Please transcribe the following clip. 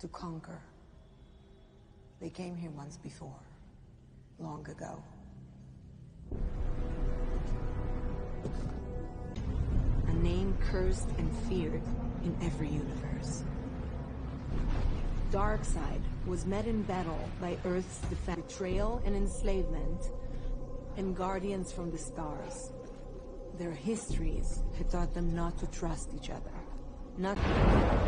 to conquer. They came here once before, long ago. A name cursed and feared in every universe. Darkseid was met in battle by Earth's betrayal and enslavement, and guardians from the stars. Their histories had taught them not to trust each other, not